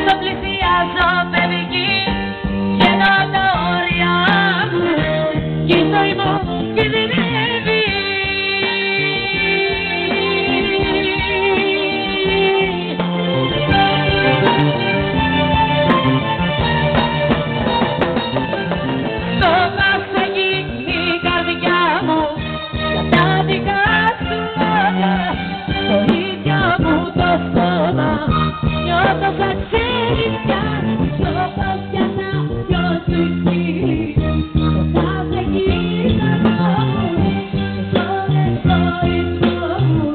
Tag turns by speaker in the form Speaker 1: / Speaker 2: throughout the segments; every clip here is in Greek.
Speaker 1: το πλησιάζω με δική και τα όρια μου κι η ζωή μου κινδυνεύει. Στο πας εκεί η καρδιά μου για τα δικά σου λόγια, το ίδιο μου το σώμα νιώθω σαν ξενιτιά. Στο πας για να νιώσω η το πας εκεί καρδιά μου και ζώνες το ίσο μου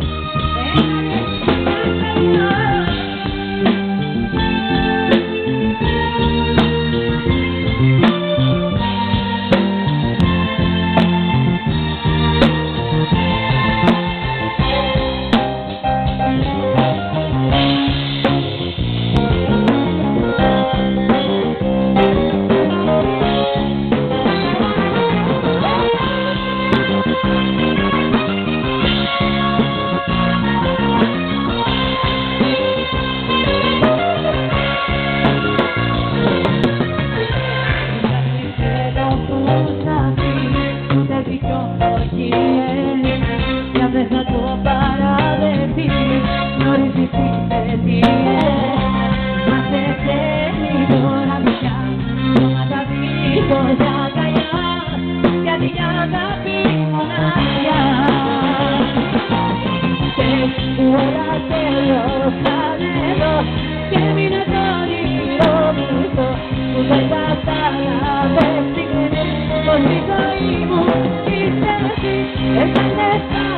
Speaker 1: Esta